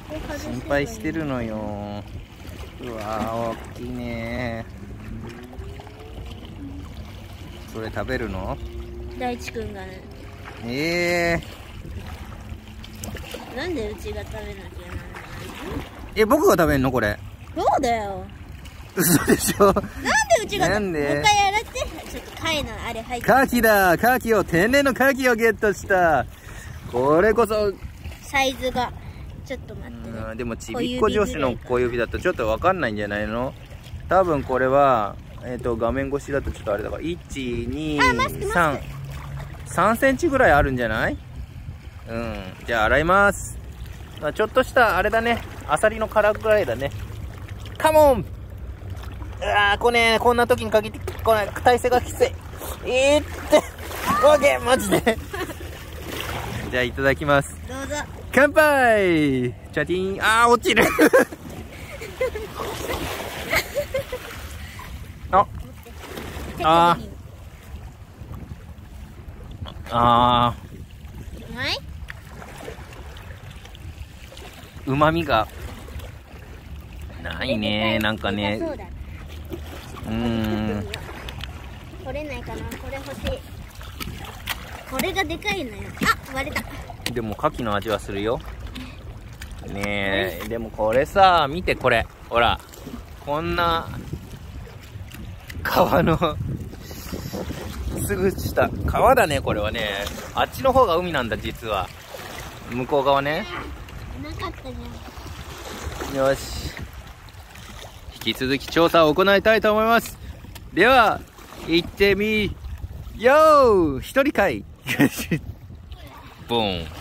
心配してるのよ。うわー、大きいね。それ食べるの？ 大地くんがね。なんでうちが食べなきゃならないの？ 僕が食べんのこれ？ そうだよ。 嘘でしょ。 なんでうちがなんで？ もう一回やらって。ちょっと貝のあれ入って。 カキだ。カキを、天然のカキをゲットした。これこそ。 サイズが。ちょっと待ってね。 でもちびっこ女子の小指だとちょっとわかんないんじゃないの？多分これは、画面越しだとちょっとあれだから、1、2、3センチぐらいあるんじゃない？じゃあ洗います。ちょっとしたあれだね。アサリの殻ぐらいだね。カモン！こんな時に限って、体勢がきつい。オッケー、マジで。じゃあいただきます。 どうぞ。 乾杯！チャティーン。落ちる。 うまい？ うまみがないね。なんかね。 取れないかな。これ欲しい。これがでかいのよ。割れた。 でも牡蠣の味はするよ。ねえ、でもこれさ、見てこれ。ほら、こんな川のすぐ下、川だね、これはね。あっちの方が海なんだ、実は。向こう側ね。 なかったじゃん。 よし。引き続き調査を行いたいと思います。では、行ってみよう！一人かい。ボン。